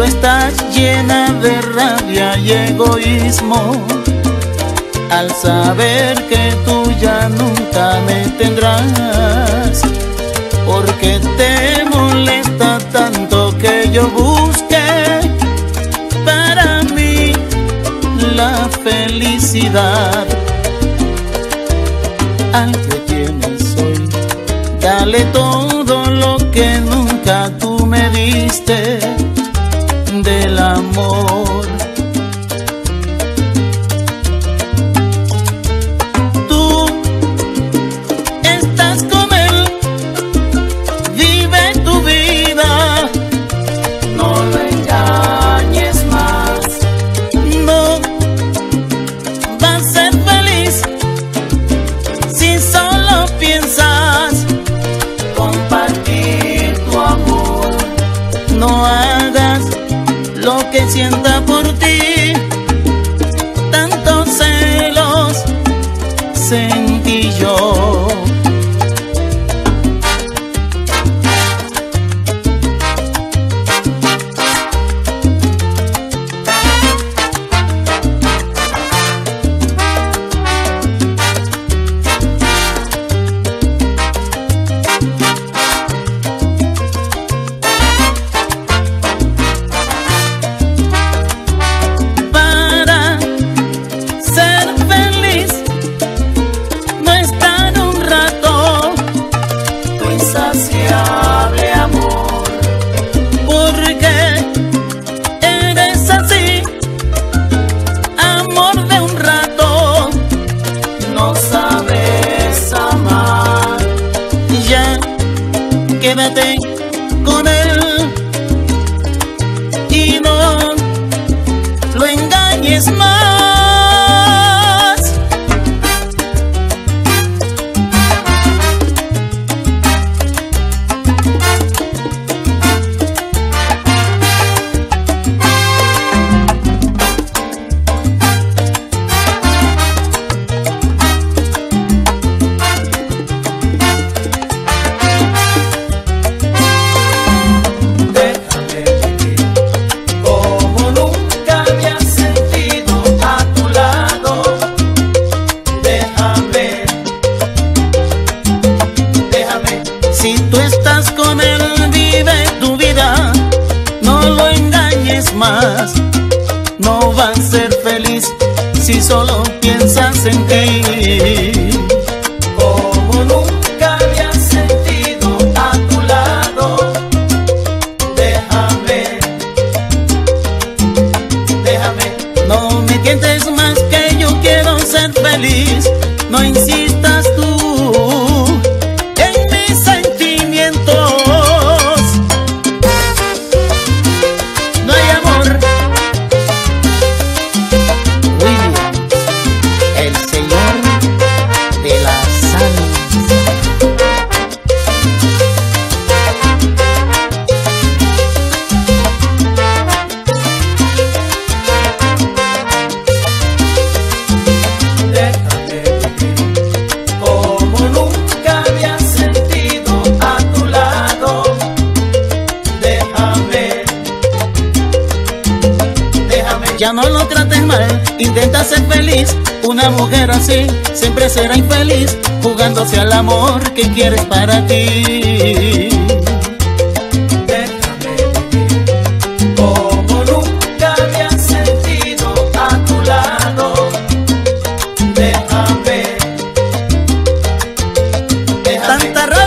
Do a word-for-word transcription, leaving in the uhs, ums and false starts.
Solo estás llena de rabia y egoísmo al saber que tú ya nunca me tendrás. Porque te molesta tanto que yo busque para mí la felicidad. Al que tienes hoy, dale todo lo que nunca tú me diste del amor. Tú estás con él, vive tu vida, no lo engañes más. No vas a ser feliz si solo piensas compartir tu amor. No hagas lo que sienta por ti, tantos celos sentí yo. Quédate con él y no lo engañes más. Si tú estás con él, vive tu vida, no lo engañes más. No vas a ser feliz si solo piensas en ti. Como nunca me has sentido a tu lado, déjame, déjame. No me tientes más, que yo quiero ser feliz. No insistas tú. Ya no lo trates mal, intenta ser feliz. Una mujer así siempre será infeliz, jugándose al amor que quieres para ti. Déjame vivir como nunca me has sentido a tu lado. Déjame, déjame. Tanta